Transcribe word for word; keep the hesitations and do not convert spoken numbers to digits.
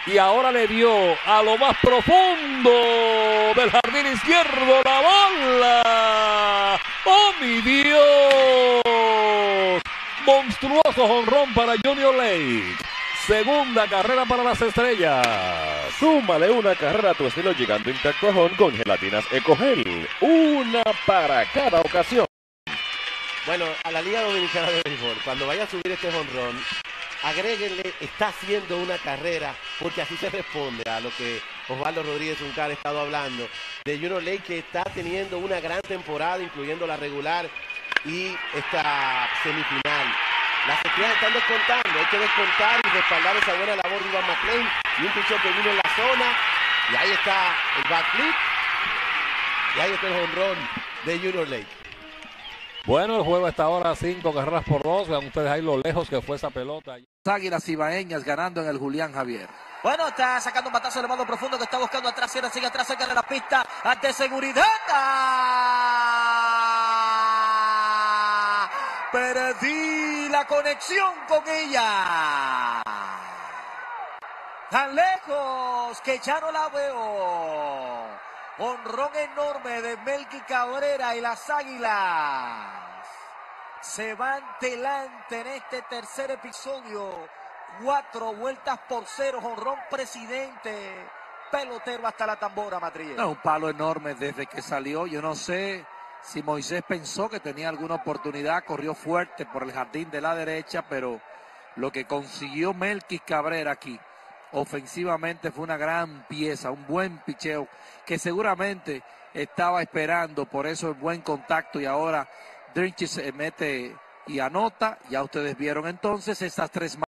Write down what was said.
y ahora le dio a lo más profundo del jardín izquierdo la bola. ¡Oh, mi Dios! Monstruoso jonrón para Junior Lake. Segunda carrera para las estrellas. Súmale una carrera a tu estilo llegando intacto a home con gelatinas Ecogel. Una para cada ocasión. Bueno, a la Liga Dominicana de Béisbol, cuando vaya a subir este jonrón, agréguenle, está haciendo una carrera, porque así se responde a lo que Osvaldo Rodríguez Juncal ha estado hablando, de Junior Lake, que está teniendo una gran temporada, incluyendo la regular y esta semifinal. Las estrellas están descontando, hay que descontar y respaldar esa buena labor de Iván McLean, y un pichón que vino en la zona, y ahí está el backflip, y ahí está el jonrón de Junior Lake. Bueno, el juego está ahora cinco carreras por dos. Vean ustedes ahí lo lejos que fue esa pelota. Águilas Ibaeñas ganando en el Julián Javier. Bueno, está sacando un batazo elevado profundo que está buscando atrás, cierra, sigue atrás, cerca de la pista, ante seguridad. ¡Ah! Perdí la conexión con ella. Tan lejos que ya no la veo. Honrón enorme de Melky Cabrera, y las Águilas se van delante en este tercer episodio. Cuatro vueltas por cero, jonrón presidente, pelotero hasta la tambora, Matríez. No, un palo enorme desde que salió. Yo no sé si Moisés pensó que tenía alguna oportunidad, corrió fuerte por el jardín de la derecha, pero lo que consiguió Melky Cabrera aquí ofensivamente fue una gran pieza, un buen picheo que seguramente estaba esperando, por eso el buen contacto, y ahora Drinchis se mete y anota. Ya ustedes vieron entonces estas tres